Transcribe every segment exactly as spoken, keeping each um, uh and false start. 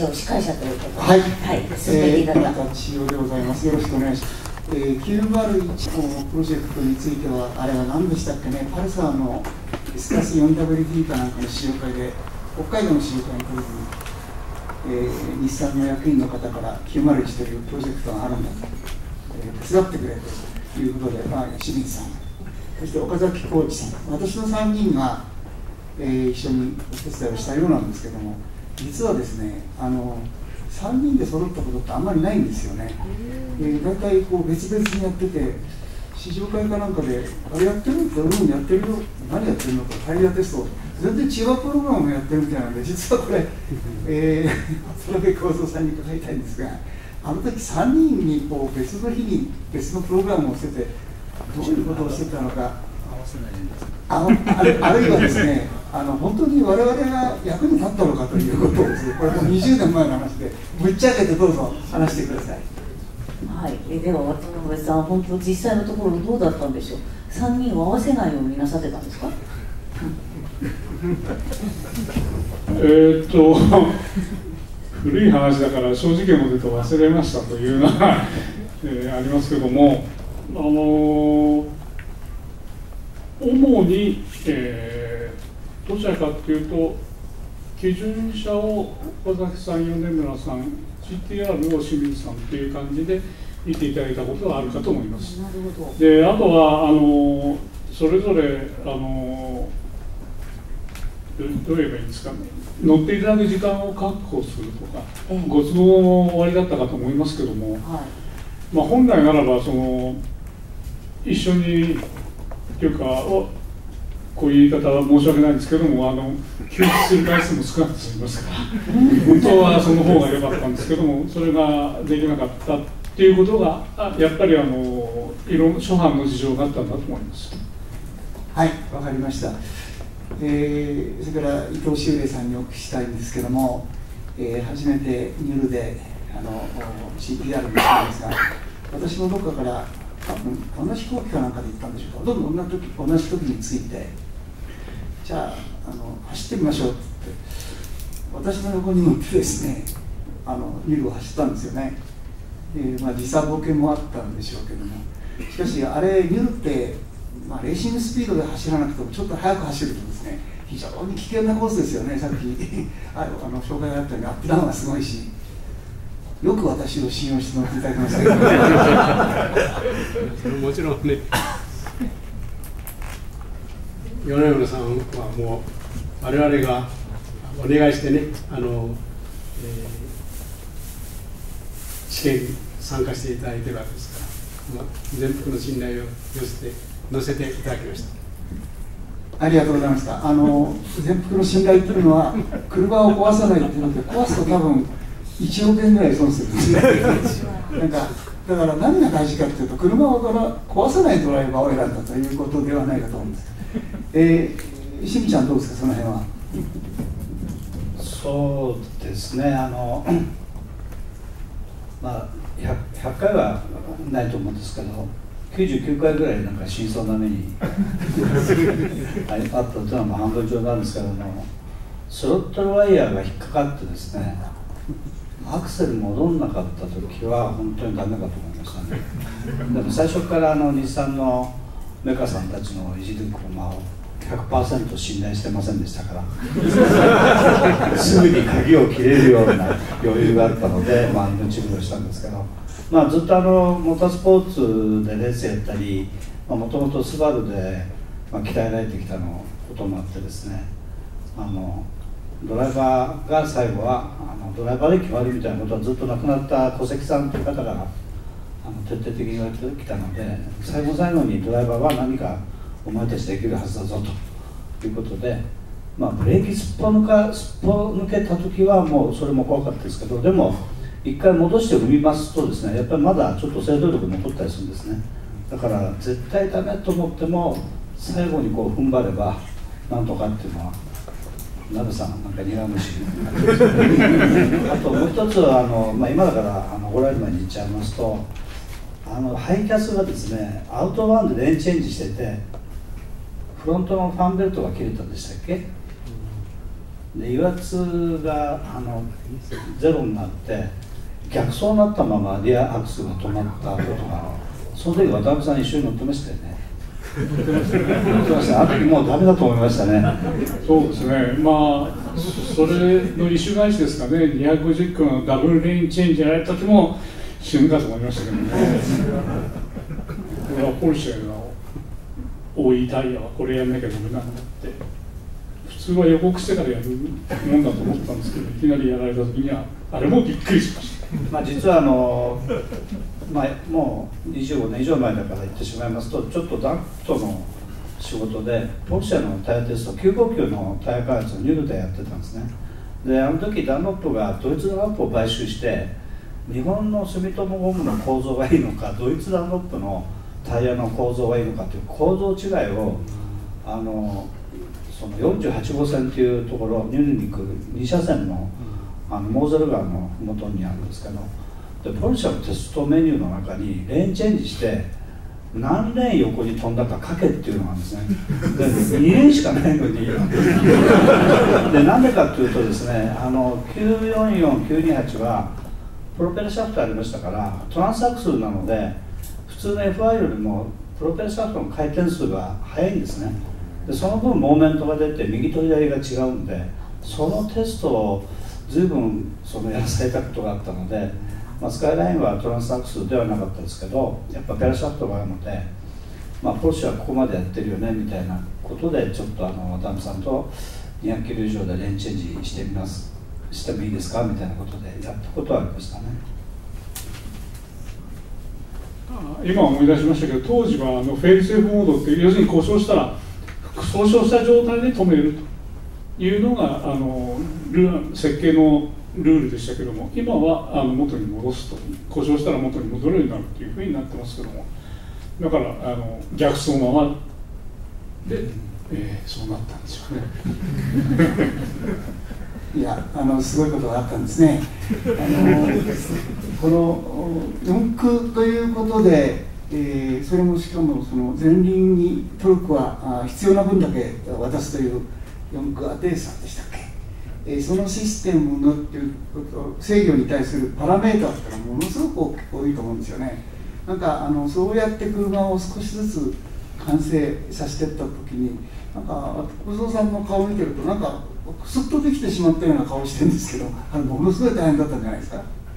一応司会者ということで、 はい、 はい、進めていただきます。 千代でございます。よろしくお願いします。えー、きゅうまるいち号プロジェクトについては、あれは何でしたっけね、パルサーの エスキャスフォーダブリューティー かなんかの試乗会で、北海道の試乗会に来るえー、日産の役員の方からきゅうまるいちというプロジェクトがあるんだと、えー、手伝ってくれということで、まあ、清水さん、そして岡崎浩二さん、私のさんにんが、えー、一緒にお手伝いをしたようなんですけども、実はですね、あのさんにんで揃ったことってあんまりないんですよね。えー、大体こう別々にやってて、試乗会かなんかで、あれやってるって、うん、やってるよ、何やってるのか、タイヤテスト、全然違うプログラムをやってるみたいなので、実はこれ、えー、渡辺幸三さんに伺いたいんですが、あの時さんにんにこう別の日に別のプログラムをしてて、どういうことをしてたのか、あ, あ, るあるいはですね、あの本当に我々が役に立ったのかということをですね、これもうにじゅうねんまえの話で、ぶっちゃけてどうぞ話してください。 はい、えでは渡辺さん、本当実際のところどうだったんでしょう。さんにんを合わせないようになさってたんですか。 えっと古い話だから正直も出て忘れましたというのが、えー、ありますけども、あのー、主に、えー、どちらかというと基準車を岡崎さん、米村さん、ジーティーアール を清水さんという感じで見ていただいたことがあるかと思います。 なるほど。で、 あとはあのそれぞれあのどう言えばいいんですかね、乗っていただく時間を確保するとか、ええ、ご都合もおありだったかと思いますけども、はい、まあ本来ならばその一緒にというかこういう言い方は申し訳ないんですけども、あの休憩する回数も少なく済みますから本当はその方が良かったんですけども、それができなかったっていうことがやっぱりあのいろんな諸般の事情があったんだと思います。 はい、わかりました。えー、それから伊藤修礼さんにお聞きしたいんですけども、えー、初めてニュルであの シーティーアール にしたんですが、私もどこかから多分同じ飛行機かなんかで行ったんでしょうか、どんどん同じ時同じ時に着いて、じゃあ、あの走ってみましょうって言って、私の横に乗ってですね、あのニュルを走ったんですよね。えーまあ、時差ボケもあったんでしょうけども、しかしあれニュルってまあ、レーシングスピードで走らなくてもちょっと速く走るとですね、非常に危険なコースですよね。さっきあの紹介があったようにアップダウンがすごいし、よく私を信用して乗っていただきましたけどそれもちろんね、米村さんはもう我々がお願いしてね、あの、えー、試験に参加していただいているわけですから、まあ、全幅の信頼を寄せて乗せていただきました。 ありがとうございました。あの全幅の信頼というのは車を壊さないというので、壊すと多分いちおくえんぐらい損するんですなんかだから何が大事かというと、車を壊さないドライバーを選んだということではないかと思うんです。えー、しみちゃんどうですか、その辺は。 そうですね、あのまあ 100, ひゃっかいはないと思うんですけど、きゅうじゅうきゅうかいぐらいなんか真相な目にあったというのはまあ半分上なんですけども、スロットルワイヤーが引っかかってですね、アクセル戻んなかった時は本当にダメかと思いましたね。でも最初からあの日産のメカさんたちのいじる車を ひゃくパーセント 信頼してませんでしたからすぐに鍵を切れるような余裕があったので、まあ、命拾いしたんですけど、まあ、ずっとあのモータースポーツでレースやったり、もともとスバルで、まあ、鍛えられてきたのこともあってですね、あのドライバーが最後はあのドライバーで決まるみたいなことはずっと亡くなった小関さんという方からあの徹底的に言われてきたので、最後最後にドライバーは何かお前たちできるはずだぞということで、まあ、ブレーキすっぽ抜かすっぽ抜けた時はもうそれも怖かったですけど、でも一回戻して踏みますとですね、やっぱりまだちょっと制動力残ったりするんですね。だから絶対ダメと思っても最後にこう踏ん張ればなんとかっていうのは鍋さんなんか苦虫あともう一つはあの、まあ、今だからあのおられる前に言っちゃいますと、あのハイキャスがですねアウトバーンでレーンチェンジしてて、フロントのファンベルトが切れたんでしたっけ。 で油圧があのゼロになって逆走になったままリアアクスが止まったことが、その時渡辺さん一緒に乗ってましたよね。乗ってました。あの時もうダメだと思いましたね。 そうですね、まあそれの一種返しですかね。にひゃくごじゅっキロのダブルレーンチェンジやられた時も死ぬかと思いましたけどね。これはポルシェの多いタイヤはこれやんなきゃダメなんだって、普通は予告してからやるもんだと思ったんですけど、いきなりやられた時にはあれもびっくりしました。 まあ実はあの、まあ、もうにじゅうごねん以上前だから言ってしまいますと、ちょっとダンプとの仕事でポルシェのタイヤテストきゅうごきゅうのタイヤ開発をニュールでやってたんですね。であの時ダンロップがドイツダンロップを買収して、日本の住友ゴムの構造がいいのかドイツダンロップのタイヤの構造がいいのかという構造違いをあのそのよんじゅうはちごうせんというところ、ニュールに来るに車線のあのモーゼル川の元にあるんですけど、でポルシェのテストメニューの中にレーンチェンジして何レーン横に飛んだか書けっていうのがあるんですね。でにレーンしかないのにでなんでかっていうとですね、あのきゅうよんよん、きゅうにはちはプロペラシャフトありましたから、トランスアクスルなので普通の エフアイ よりもプロペラシャフトの回転数が速いんですね。でその分モーメントが出て右と左が違うんで、そのテストを随分そのやらせたことがあったので、まあ、スカイラインはトランスアクスルではなかったですけど、やっぱペラシャフトがあるので、まあ、ポルシェはここまでやってるよねみたいなことで、ちょっとあの渡辺さんとにひゃくキロ以上でレーンチェンジしてみますしてもいいですかみたいなことでやったことはありましたね。 今思い出しましたけど、当時はあのフェイルセーフモードって、要するに故障したら故障した状態で止めるというのがあのル設計のルールでしたけども、今はあの元に戻すと、故障したら元に戻るようになるというふうになってますけども、だからあの逆走のままで、えー、そうなったんですよね。 いや、あのすごいことがあったんですね。あのこの四駆ということで、えー、それもしかもその前輪にトルクは必要な分だけ渡すという四駆アテーサーでしたっけ、えー、そのシステムのっていう制御に対するパラメーターってのはものすごく多いと思うんですよね。なんかあのそうやって車を少しずつ完成させていった時に、なんか小僧さんの顔を見てるとなんかスッとできてしまったような顔をしてるんですけど、あのものすごい大変だったんじゃないですか。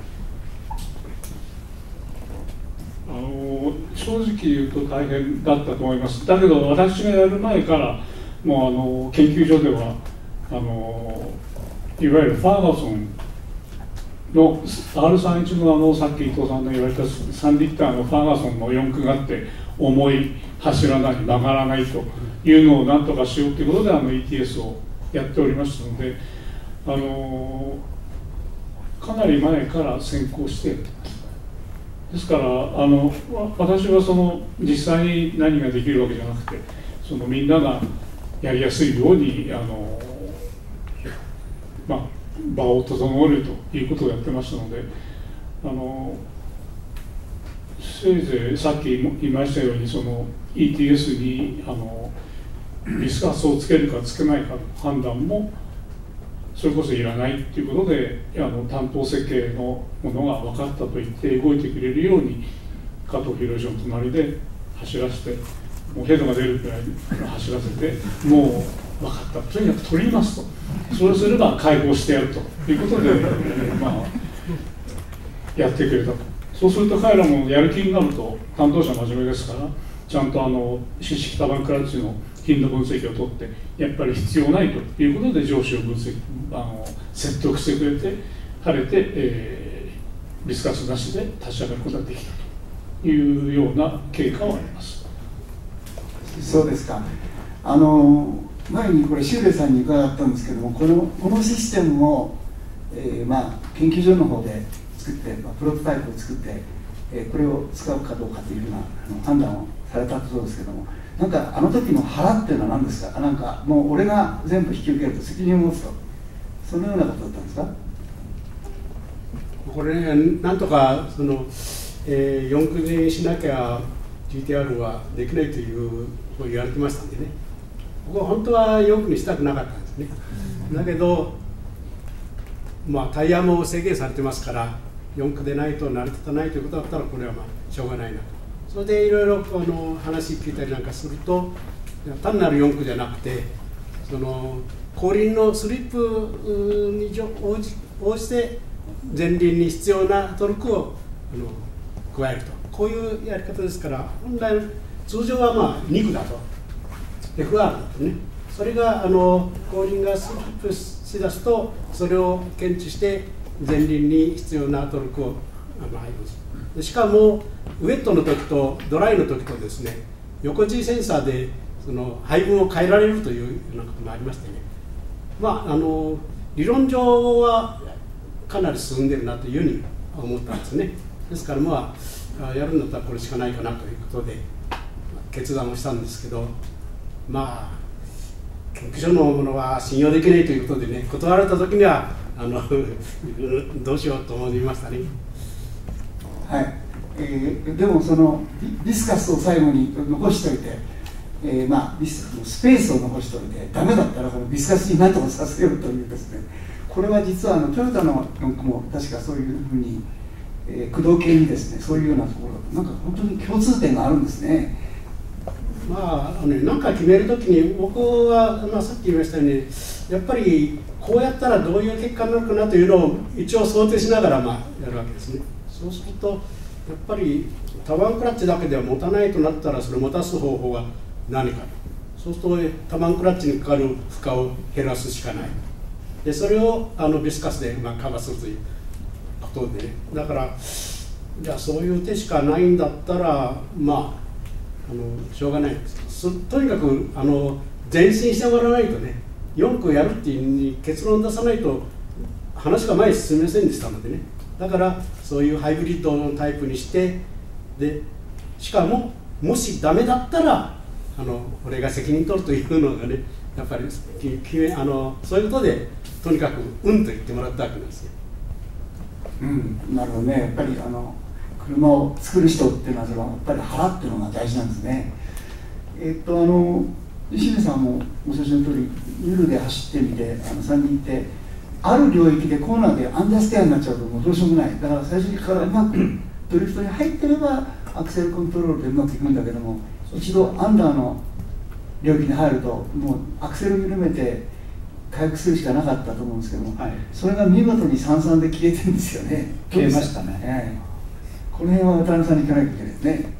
あの正直言うと大変だったと思います。だけど私がやる前からもうあの研究所ではあのいわゆるファーガソンの アールさんじゅういち のあのさっき伊藤さんの言われたさんリッターのファーガソンの四駆があって、重い、走らない、曲がらないというのをなんとかしようということであの イーティーエス をやっておりましたので、あのかなり前から先行している。ですからあの私はその実際に何ができるわけじゃなくて、そのみんながやりやすいようにあの、まあ、場を整えるということをやってましたので、あのせいぜいさっき言いましたようにその イーティーエス にあのビスカスをつけるかつけないかの判断もそれこそいらないということで、あの担当設計のものが分かったと言って動いてくれるように加藤博之の隣で走らせて、もうヘッドが出るくらい走らせて、もう分かった、とにかく取りますと、そうすれば解放してやるということで、まあ、やってくれたと。そうすると彼らもやる気になると、担当者真面目ですから、ちゃんとあの四式多板クラッチの頻度分析を取って、やっぱり必要ないということで上司を分析あの説得してくれて、晴れて、えー、ビスカスなしで立ち上がることができたというような経過はあります。 そうですか。あの前にこれシューレさんに伺ったんですけども、このこのシステムを、えーまあ、研究所の方で作って、まあ、プロトタイプを作って、えー、これを使うかどうかというふうなあの判断をされたそうですけども、なんかあの時の腹っていうのは何ですか。なんかもう俺が全部引き受けると責任を持つと、そのようなことだったんですか。 これね、なんとかその、えー、四駆にしなきゃ ジーティーアール はできないという言われてましたんでね、ここは本当は四駆にしたくなかったんですね。 だけど、まあ、タイヤも制限されてますからよん区でないと成り立たないということだったらこれはまあしょうがないなと。それでいろいろこの話聞いたりなんかすると単なるよん区じゃなくてその後輪のスリップに応じ、応じて前輪に必要なトルクをあの加えると、こういうやり方ですから、本来通常はまあに区だと エフアール だとね、それがあの後輪がスリップしだすとそれを検知して前輪に必要なトルクをあの配分する。しかもウェットの時とドライの時とですね、横 G センサーでその配分を変えられるというようなこともありましてね、まああの理論上はかなり進んでるなというふうに思ったんですね。ですからまあやるんだったらこれしかないかなということで決断をしたんですけど、まあ研究所のものは信用できないということでね、断られた時にはあのどうしようと思いましたね。 はい、えー、でもそのディスカスを最後に残しておいて、えー、まあディススペースを残しておいてダメだったらこのディスカスに何とかさせようというですね、これは実はあのトヨタのよん区も確かそういうふうに、えー、駆動系にですね、そういうようなところなんか本当に共通点があるんですね。 まあ、あのね、何か決めるときに僕は、まあ、さっき言いましたようにやっぱりこうやったらどういう結果になるかなというのを一応想定しながら、まあ、やるわけですね。そうするとやっぱりタワーンクラッチだけでは持たないとなったらそれを持たす方法は何か、そうするとタワーンクラッチにかかる負荷を減らすしかない。でそれをあのビスカスで、まあ、カバーするということでね、だからじゃあそういう手しかないんだったらまああのしょうがないです。とにかくあの前進してもらわないとね、よん区やるっていう結論出さないと話が前に進みませんでしたのでね、だからそういうハイブリッドのタイプにして、でしかももしダメだったらあの俺が責任取るというのがね、やっぱりきめあのそういうことでとにかくうんと言ってもらったわけなんですよ。 うん、なるほどね。やっぱりあの車を作る人っていうのはそのやっぱり腹っていうのが大事なんですね。えっとあの石部さんもご承知の通りユールで走ってみてあのさんにんいて、ある領域でコーナーでアンダーステアになっちゃうともうどうしようもない。だから最初からうまくドリフトに入ってればアクセルコントロールでうまくいくんだけども、一度アンダーの領域に入るともうアクセルを緩めて回復するしかなかったと思うんですけども、はい、それが見事に三々で消えてるんですよね。 消えましたね。 はい、この辺は渡辺さんに聞かなきゃいけないですね。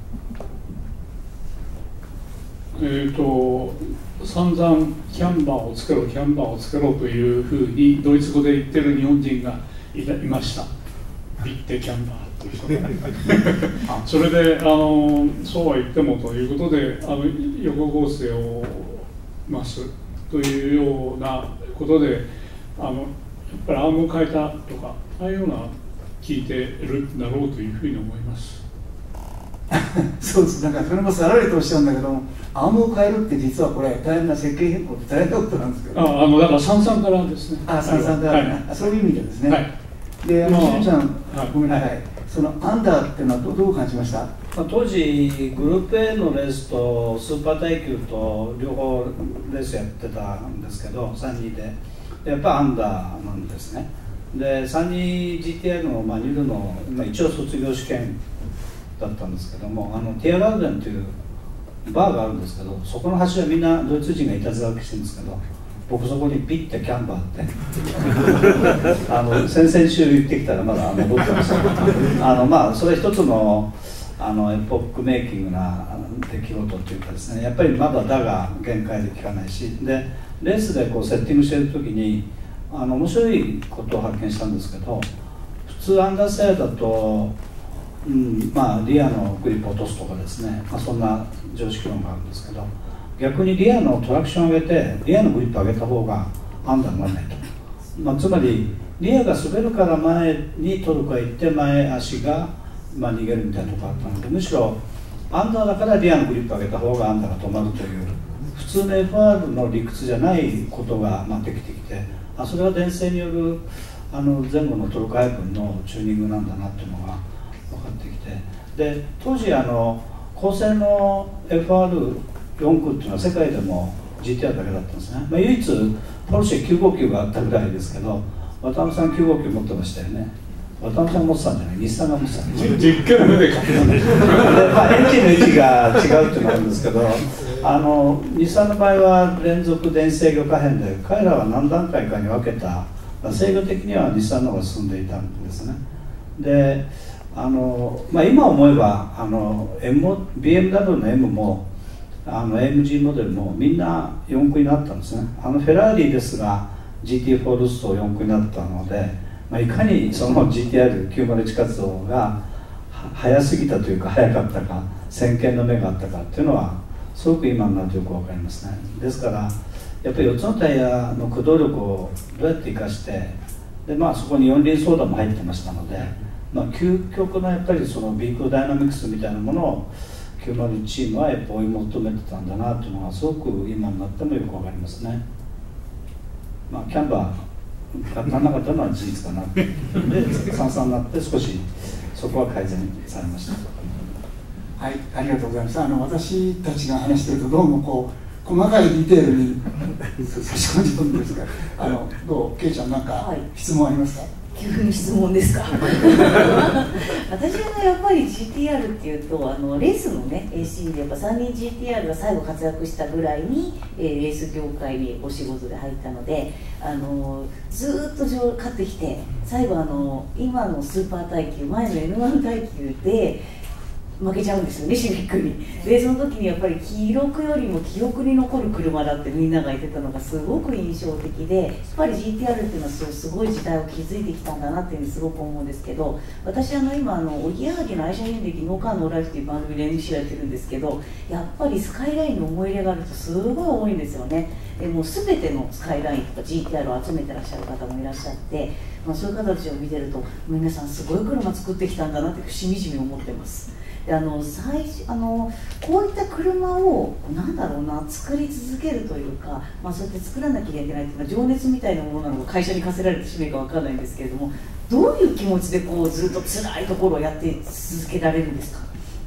えーと散々キャンバーをつけろキャンバーをつけろというふうにドイツ語で言ってる日本人が い, いました。ビッテキャンバーという人がそれであのそうは言ってもということであの横合成を増すというようなことであのやっぱりアームを変えたとかああいうような聞いてるんだろうというふうに思います。 そうです。なんかそれもさらりとおっしゃるんだけども、アームを変えるって実はこれ大変な設計変更って大変なことなんですけど、 ああのだから三々からですね。 あ三々から、ね、はい、そういう意味でですね。はい、で、あの、しゅんちゃん、はい、ごめんなさい、はい、そのアンダーっていうのは ど, どう感じました？まあ、当時グループ A のレースとスーパー耐久と両方レースやってたんですけどさんにんでやっぱアンダーなんですね。で さんにんジーティーアイ の、まあ、ニルの、まあ、一応卒業試験だったんですけども、あのティアガーデンというバーがあるんですけど、そこの端はみんなドイツ人がいたずら分けしてるんですけど、僕そこにピッてキャンバーってあの先々週言ってきたらまだ残ってましたあのまあそれ一つのあのエポックメイキングな出来事というかですね、やっぱりまだだが限界で効かないし、でレースでこうセッティングしてる時にあの面白いことを発見したんですけど、普通アンダーステアだと、うん、まあリアのグリップを落とすとかですね、まあ、そんな常識論があるんですけど、逆にリアのトラクションを上げてリアのグリップを上げた方がアンダーにならないと、まあ、つまりリアが滑るから前にトルクが行って前足がまあ逃げるみたいなところがあったので、むしろアンダーだからリアのグリップを上げた方がアンダーが止まるという普通の エフアール の理屈じゃないことがまあできてきて、あそれは電性によるあの前後のトルク配分のチューニングなんだなっていうのが分かってきて、で当時あの高性能 エフアールよん 区っていうのは世界でもジーティーアール だけだったんですね、まあ、唯一ポルシェきゅうごきゅうがあったぐらいですけど、渡辺さんきゅうごきゅう持ってましたよね。渡辺さんが持ってたんじゃない、日産が持ってたんですよ。 実家の目で書くので、 まあ、エンジンの位置が違うっていうのがあるんですけど、あの日産の場合は連続電制御可変で、彼らは何段階かに分けた、制御的には日産の方が進んでいたんですね。であの、まあ、今思えばあの M、ビーエムダブリュー の M もあの エーエムジー モデルもみんなよん駆になったんですね。あのフェラーリですが ジーティーフォー ルストよん駆になったので、まあ、いかにその ジーティーアールきゅうまるいち 活動が早すぎたというか早かったか、先見の目があったかっていうのはすごく今になるとよく分かりますね。ですからやっぱりよっつのタイヤの駆動力をどうやって生かして、で、まあ、そこに四輪ソーダも入ってましたので、まあ、究極のやっぱりそのビークルダイナミクスみたいなものをきゅうまるいちチームはやっぱ追い求めてたんだなというのがすごく今になってもよく分かりますね。まあ、キャンバーが足らなかったのは事実かなでさんさんになって少しそこは改善されました。 はい、ありがとうございます。あの私たちが話しているとどうもこう細かいディテールに差し込んでくるんですが、あのどう、ケイちゃんなんか質問ありますか？ 急に質問ですか私はやっぱり ジーティーアール っていうとあのレースのね エーシー でやっぱさんにん ジーティーアール が最後活躍したぐらいに、えー、レース業界にお仕事で入ったので、あのずっと勝ってきて最後あの今のスーパー耐久前の エヌワン 耐久で負けちゃうんですよね、シビックに。でその時にやっぱり記録よりも記憶に残る車だってみんなが言ってたのがすごく印象的で、やっぱり ジーティーアール っていうのはすごい時代を築いてきたんだなっていうふうにすごく思うんですけど、私あの今あのおぎやはぎの愛車遍歴ノーカーノーライフっていう番組で エムシー やってるんですけど、やっぱりスカイラインの思い入れがあるとすごい多いんですよね。でもう全てのスカイラインとか ジーティーアール を集めてらっしゃる方もいらっしゃって、まあ、そういう方たちを見てると皆さんすごい車作ってきたんだなってしみじみ思ってます。であの最初あのこういった車をなんだろうな作り続けるというか、まあ、そうやって作らなきゃいけないっていうのは情熱みたいなものなのか会社に課せられてしまうかわからないんですけれども、どういう気持ちでこうずっと辛いところをやって続けられるんですか？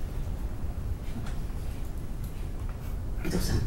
伊藤さん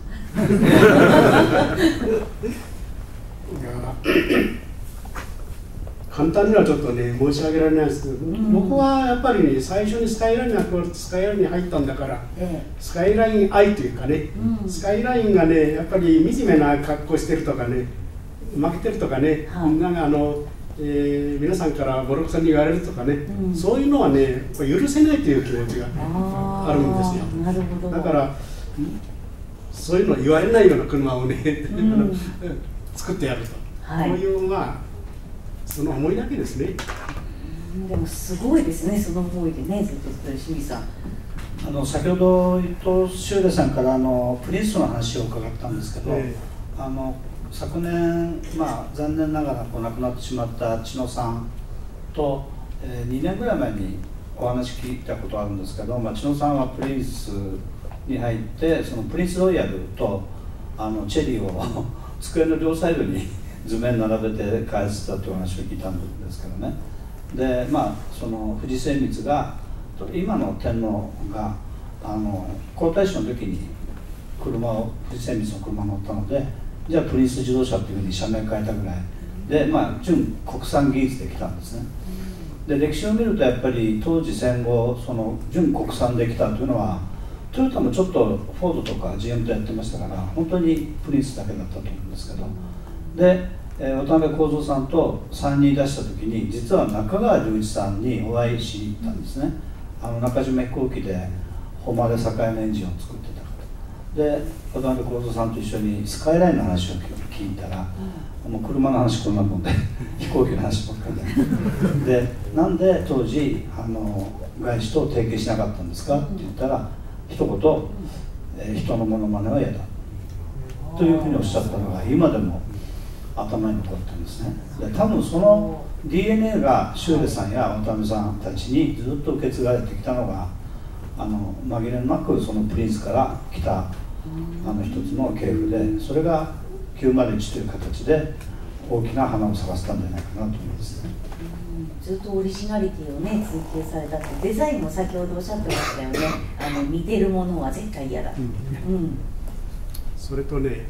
簡単にはちょっとね申し上げられないですけど、うん、僕はやっぱりね最初にスカイラインがスカイラインに入ったんだから、ええ、スカイライン愛というかね、うん、スカイラインがねやっぱり惨めな格好してるとかね負けてるとかね、はい、なんかあの、えー、皆さんからボロクソに言われるとかね、うん、そういうのはね許せないという気持ちがあるんですよ。 なるほど。 だからそういうの言われないような車をね、うん、作ってやると、はい、こういうまあその思いだけですね。 でもすごいですね、その思いでね、ずっと清水さん。 あの先ほど伊藤修礼さんからあのプリンスの話を伺ったんですけど、えー、あの昨年、まあ、残念ながらこう亡くなってしまった千野さんと、えー、にねんぐらい前にお話聞いたことあるんですけど、まあ、千野さんはプリンスに入ってそのプリンスロイヤルとあのチェリーを机の両サイドに図面並べて開発したという話を聞いたんですけどね。でまあその藤精密が今の天皇があの皇太子の時に車を藤精密の車に乗ったので、じゃあプリンス自動車というふうに社名変えたぐらいで、まあ純国産技術できたんですね。で歴史を見るとやっぱり当時戦後その純国産できたというのはトヨタもちょっとフォードとか ジーエム とやってましたから本当にプリンスだけだったと思うんですけど、で、えー、渡辺幸三さんとさんにん出した時に実は中川隆一さんにお会いしに行ったんですね。あの中島飛行機で誉れ栄のエンジンを作ってたからで渡辺幸三さんと一緒にスカイラインの話を聞いたら、うん、もう車の話こんなもんで飛行機の話ばっかりででなんで当時あの外資と提携しなかったんですかって言ったら一言、えー、人のモノマネは嫌だというふうにおっしゃったのが今でも頭に残ってるんですね。で多分その ディーエヌエー が修礼さんや渡辺さんたちにずっと受け継がれてきたのがあの紛れなくそのプリンスから来たあの一つの系譜で、それがきゅうまるいちという形で大きな花を咲かせたんじゃないかなと思いますね。 ずっとオリジナリティをね追求されたって、デザインも先ほどおっしゃってましたよね。あの似てるものは絶対嫌だ、うんうん、 それとね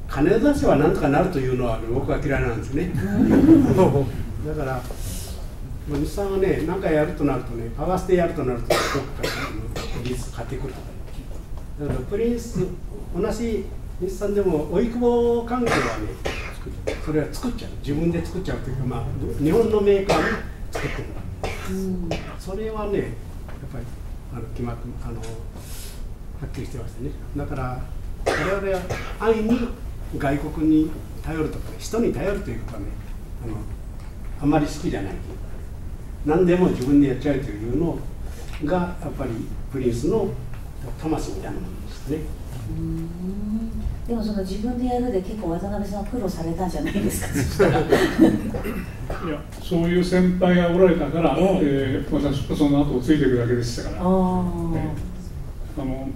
金を出せばなんとかなるというのは僕は嫌いなんですね。だから日産はね、何かやるとなるとね、パワーステやるとなるとどこか技術買ってくるとか、だからプリンス同じ日産でもおいくぼ関係はね、それは作っちゃう、自分で作っちゃうというか、まあ、日本のメーカーに作ってもらう、うん、それはねやっぱりあの決まってあのはっきりしてましたね。だから我々は安易に外国に頼るとか、ね、人に頼るということはね、あのあんまり好きじゃない。何でも自分でやっちゃうというのがやっぱりプリンスの魂みたいなものですね。 うーん、でもその自分でやるで結構渡辺さん苦労されたんじゃないですか。そしたらいや、 そういう先輩がおられたから、えええー、私はその後をついていくだけでしたから。あ、えー、あの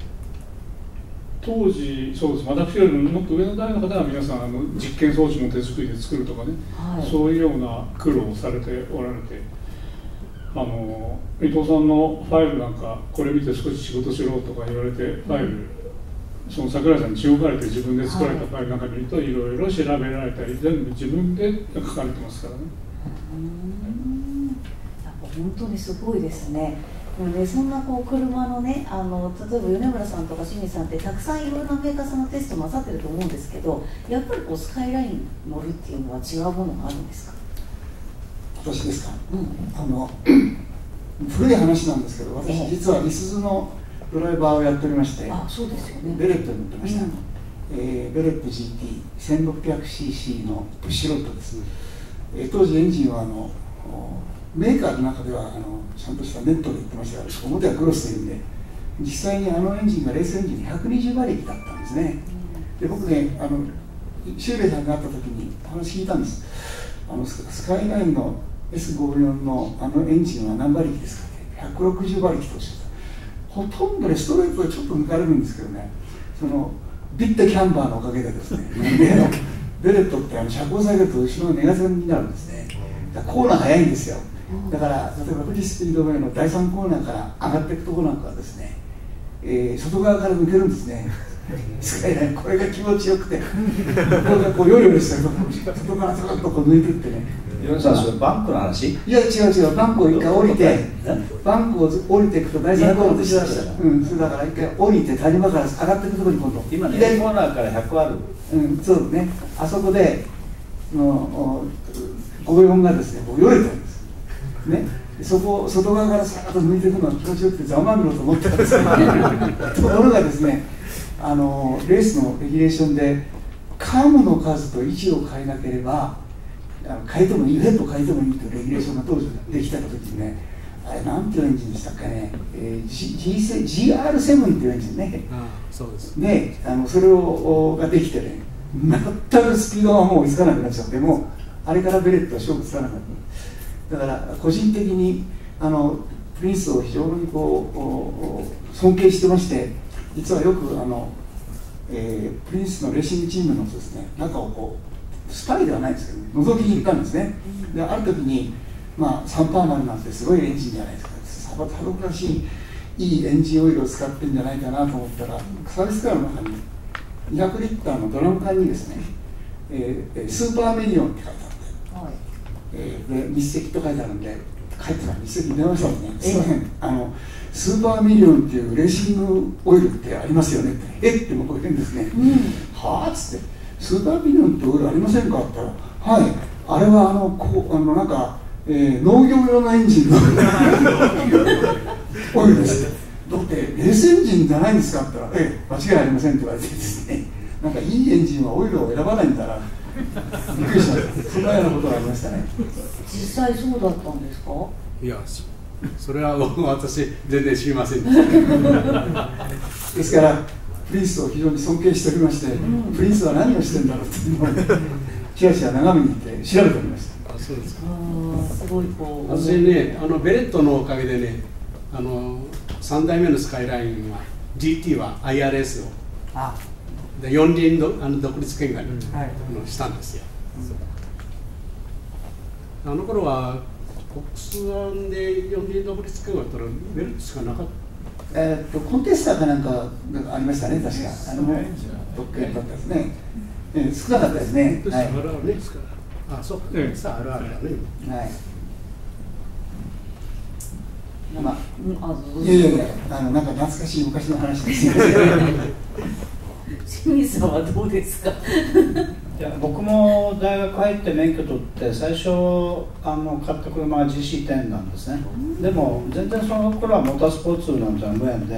当時、そうです、私よりももっと上の代の方は皆さんあの実験装置も手作りで作るとかね、はい、そういうような苦労をされておられて、あの伊藤さんのファイルなんかこれ見て少し仕事しろとか言われて、ファイル、うん、その桜井さんに血をかれて自分で作られたファイルなんか見ると、はい、いろいろ調べられたり全部自分で書かれてますからね。 うーん、やっぱ本当にすごいですね。でもね、そんなこう車のね、あの例えば米村さんとか清水さんってたくさんいろいろなメーカーさんのテストもなさってると思うんですけど、やっぱりこうスカイライン乗るっていうのは違うものがあるんですか？ 私ですか、うん、あの古い話なんですけど、私実はリスズのドライバーをやっておりまして、 あ、そうですよね、 ベレットに乗ってました、うん、えー、ベレット ジーティーせんろっぴゃくシーシー のプッシュロットです、うん、えー、当時エンジンはあのメーカーの中ではあのちゃんとしたネットで言ってましたが、表はクロスというんで、実際にあのエンジンがレースエンジンでひゃくにじゅうばりきだったんですね。で、僕ね、あの修兵衛さんに会った時に話聞いたんです。あのスカイラインの エスごじゅうよん のあのエンジンは何馬力ですかって、ひゃくろくじゅうばりきとおっしゃった。ほとんどね、ストレートでちょっと抜かれるんですけどね、そのビットキャンバーのおかげでですね、ベレットってあの車高下げると後ろの寝がせになるんですね。だからコーナー速いんですよ。だから例えば富士スピードウェイのだいさんコーナーから上がっていくところなんかはですね、えー、外側から抜けるんですね。スカイライン、これが気持ちよくて、これがこうヨレヨレしてると外からずっとこう抜いていってね。 岩井さん、それバンクの話？ いや、違う違う、バンクを一回降りて、バンクを降りていくとだいさんコーナーでした。うん、それだから一回降りて谷間から上がっていくところに今度。 今ね、左コーナーからひゃくある。 うん、そうね。あそこでのごよんがですね、こうよれてるんです。ね、そこを外側からさーっと抜いていくのが気持ちよくてざまみろと思ったんですけど、ところがですね、あのレースのレギュレーションでカムの数と位置を変えなければあの変えてもいい、ヘッド変えてもいいというレギュレーションが当時できた時にね、あれなんていうエンジンでしたっけね、えー、G ジーアールセブン っていうエンジンね、 ああ、そうです。 ね、あのそれをができてね、全くスピードがもう追いつかなくなっちゃって、もうあれからベレットは勝負つかなかった。だから個人的にあのプリンスを非常にこう尊敬してまして、実はよくあの、えー、プリンスのレーシングチームのですね、中をこうスパイではないですけど、ね、覗きに行ったんですね。で、ある時に、まあ、サンパーマルなんてすごいエンジンじゃないですか、サバタロらしいいいエンジンオイルを使ってるんじゃないかなと思ったら、サービスカーの中ににひゃくリッターのドラム缶にですね、えー、スーパーメリオンって書いてあって、はい、えー、で日赤と書いてあるんで、書いてたら日赤に電話したんですね、すいません、あのスーパーミリオンっていうレーシングオイルってありますよねって、えってもこう言うんですね、うん、はあっつって、スーパーミリオンってオイルありませんかって言ったら、はい、あれはあのこうあのなんか、えー、農業用のエンジンのオイルですって、だってレースエンジンじゃないんですかって言ったら、ええ、間違いありませんって言われてですね、なんかいいエンジンはオイルを選ばないんだな、びっくりしました。そんなようなことがありましたね。 実際そうだったんですか？ いや、それは私全然知りませんでしたですからプリンスを非常に尊敬しておりまして、うん、プリンスは何をしてるんだろうっていうのをチラチラ眺めに行って調べておりました。 あ、そうですか。 あ、すごいこう私ね、あのベレットのおかげでね、あのさんだいめのスカイラインは ジーティー は アイアールエス をあで四輪どあの独立圏外に、うん、はい、したんですよ、うん、あの頃は国産で四輪独立圏外だったらベレットしかなかったえー、っとコンテスタかなんかありましたね、確か。あの特権だったですね。えー、少なかったですね。はい。 あ、そうか。ね、さあ、あるあるだね。 はい。まあ、 あ、 いやいやいや、あのなんか懐かしい昔の話ですよ。 清水さんはどうですか。 いや、僕も大学入って免許取って最初あの買った車が ジーシーテン なんですね。でも全然その頃はモータースポーツなんてのは無縁で、はい、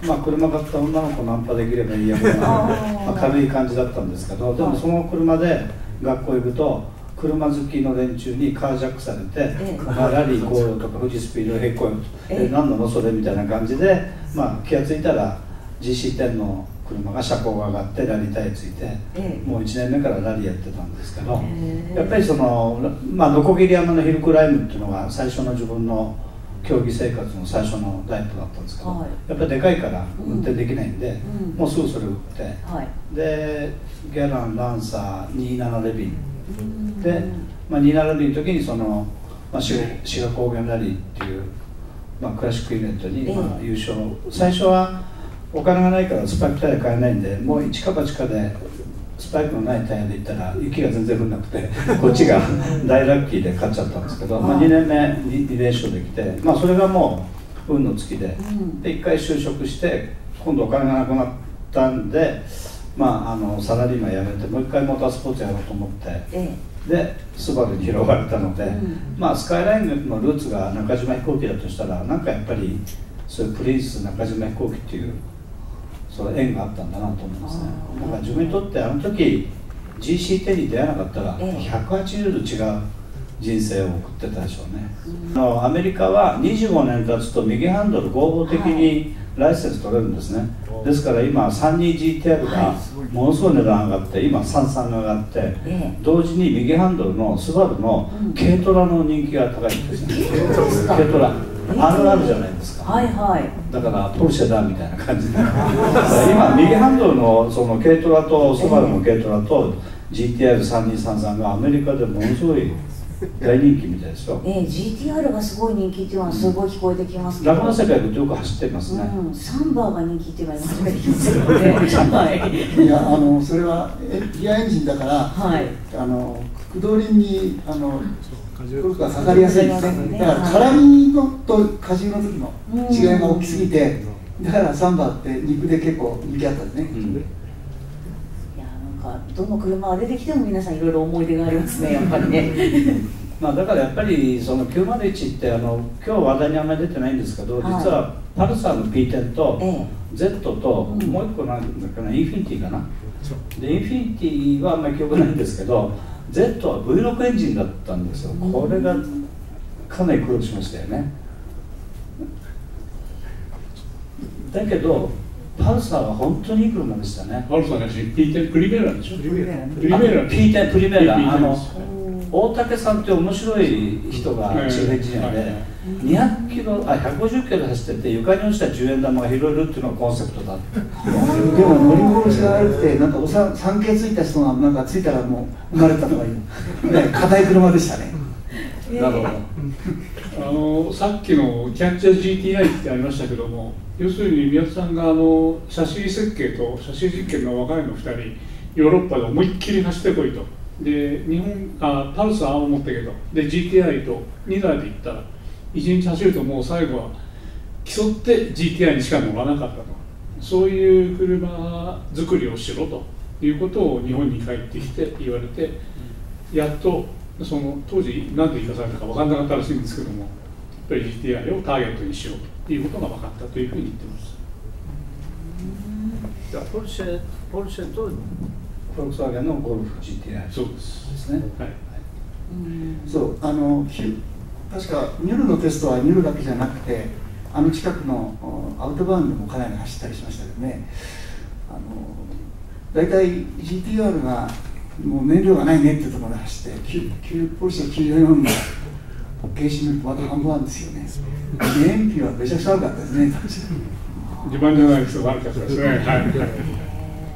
まあ車買った女の子ナンパできればいいやみたいなまあ軽い感じだったんですけど、でもその車で学校行くと車好きの連中にカージャックされて、ええ、まあ、ラリー行こうよとか富士スピードへ行こうよと、ええ、何なのそれみたいな感じで、まあ、気が付いたら ジーシーテン の車が車高が上がってラリータイヤついて、ええ、もういちねんめからラリーやってたんですけど、ええ、やっぱりその、まあ、ノコギリ山のヒルクライムっていうのが最初の自分の競技生活の最初の第一歩だったんですけど、はい、やっぱりでかいから運転できないんで、うん、もうすぐそれを売って、はい、でギャラン、ランサー、にじゅうななレビンで、まあ、にじゅうななレビンの時にその、まあ、滋賀高原ラリーっていう、まあ、クラシックイベントに、まあ、優勝、最初はお金がないからスパイクタイヤ買えないんで、もう一か八かでスパイクのないタイヤで行ったら雪が全然降んなくてこっちが大ラッキーで勝っちゃったんですけど、まあ、にねんめに連勝できて、まあ、それがもう運の尽きで、でいっかい就職して今度お金がなくなったんで、まあ、あのサラリーマン辞めてもう一回モータースポーツやろうと思って、ええ、でスバルに拾われたので、うん、まあ、スカイラインのルーツが中島飛行機だとしたらなんかやっぱりそういうプリンス中島飛行機っていうその縁があったんだなと思いますね。だから自分にとってあの時 ジーシーテン に出会わなかったらひゃくはちじゅうど違う人生を送ってたでしょうね。うん、あのアメリカはにじゅうごねん経つと右ハンドル合法的にライセンス取れるんですね。はい、ですから今 さんじゅうにジーティーアール がものすごい値段上がって今さんじゅうさんが上がって、同時に右ハンドルのスバルの軽トラの人気が高いんですね。軽トラアールアール じゃないですか。 はいはい。 だからポルシェだみたいな感じで今右ハンドルのその軽トラとスバルの軽トラと ジーティーアールさんにーさんさん がアメリカでものすごい大人気みたいですよ。えー、ジーティーアール がすごい人気っていうのはすごい聞こえてきますけど、楽な世界でよく走ってますね。 うん、サンバーが人気っていうのは初めて聞きますよね。はい、 いや、あのそれはリアエンジンだから、はい、あの駆動輪にあのコルクが下がりやすいですね。だから空身のと荷重の時の違いが大きすぎて、だからサンバーって肉で結構人気あったんですね。うん、いや、なんかどの車が出てきても皆さんいろいろ思い出がありますね、やっぱりね。 まあだからやっぱりそのきゅうまるいちってあの今日話題にあんまり出てないんですけど、はい、実はパルサーの ピーテン と Z と、ええ、もう一個なんだっけな、インフィニティかな。でインフィニティはあんまり記憶ないんですけど、Z は ブイろく エンジンだったんですよ。これがかなり苦労しましたよね。だけどパルサーは本当にいい車でしたね。 パルサーが ピーテン プリメラでしょ。プリメラ。 ピーテン プリメラ。あの大竹さんって面白い人がチーフエンジニアで、にひゃくキロあひゃくごじゅっキロ走ってて床に落ちたじゅうえん玉が拾えるっていうのがコンセプトだって。 でも乗り殺しが悪くてなんかおさ産経ついた人がなんかついたらもう生まれたのがいいね、硬い車でしたね。 なるほど。 あのさっきのキャッチャー ジーティーアイ ってありましたけども、要するに宮田さんがあのシャシー設計とシャシー実験の若いのふたりヨーロッパで思いっきり走ってこいと。で日本あパルサーは思ったけどで ジーティーアイ とにだいで行ったらいちにち走るともう最後は競って ジーティーアイ にしか乗らなかったと、そういう車作りをしろということを日本に帰ってきて言われて、やっとその当時何て言い方されたか分からなかったらしいんですけども、やっぱり ジーティーアイ をターゲットにしようということが分かったというふうに言ってます。 じゃあポルシェポルシェとフォルクスワーゲンのゴルフ ジーティーアイそうですですね。はい。 そうあの確かニュルのテストはニュルだけじゃなくて、あの近くのアウトバウンドもかなり走ったりしましたけどね。あの大体 ジーティーアール がもう燃料がないねっていうところで走ってポルシェきゅうよんよんの軽シメまた半分なんですよね。燃費はめちゃくちゃ悪かったですね。 自慢じゃないですよ、悪かったですね。はい。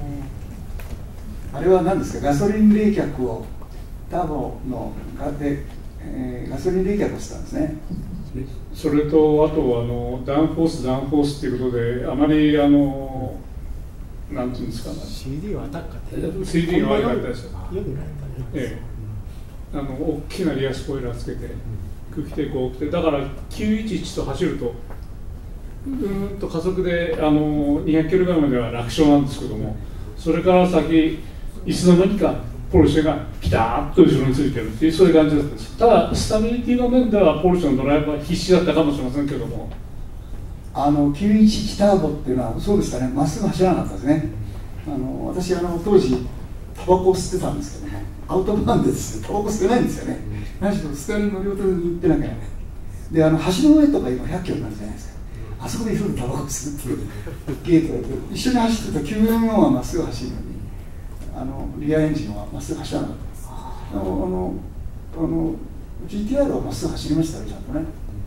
あれは何ですか、ガソリン冷却をターボので、えー、ガソリン冷却をしたんですね。 ね。 それとあとあのダウンフォースダウンフォースっていうことであまりあのなんていうんですかね、 シーディー は高かったね。 シーディー が悪かったですよ。 よくないかね。 ええ、あの大きなリアスポイラーつけて空気抵抗多くて、だからきゅういちいちと走るとうーんと加速であのにひゃくキロぐらいまでは楽勝なんですけども、それから先いつの間にかポルシェがピタッと後ろについてるっていうそういう感じだったんです。ただスタビリティの面ではポルシェのドライバーは必死だったかもしれませんけども、 あのきゅういちいちターボっていうのはそうでしたね、まっすぐ走らなかったですね。あの私あの当時タバコを吸ってたんですけども、アウトバーンでですねタバコ吸ってないんですよね。何しろスカイの両手に行ってなきゃね。であの橋の上とか今ひゃっキロになるじゃないですか。あそこで急いでタバコ吸ってゲートで一緒に走ってた キューエムオー はまっすぐ走るのに、あのリアエンジンはまっすぐ走らなかったです。あのあのあの ジーティーアール はまっすぐ走りましたね、ちゃんとね。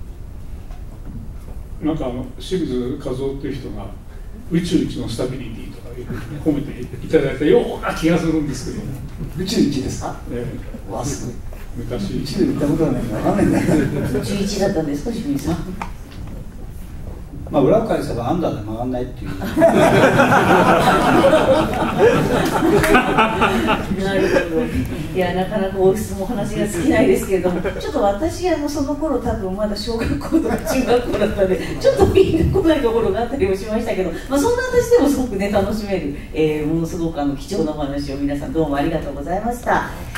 なんかあの清水和夫っていう人が宇宙一のスタビリティとかいうふうに褒めていただいたような気がするんですけども、 宇宙一ですか？ ええ、 わすごい。 昔宇宙に行ったことはないから分かんないんだけど。 宇宙一だったんですか、清水さん。 まあ、裏返せばアンダーで曲がんないっていう。 なるほど。いや、なかなか王室も話が尽きないですけれども、ちょっと私あのその頃多分まだ小学校とか中学校だったのでちょっとピンとこないところがあったりもしましたけど、まあ、そんな私でもすごくね楽しめる、えー、ものすごくあの貴重なお話を皆さんどうもありがとうございました。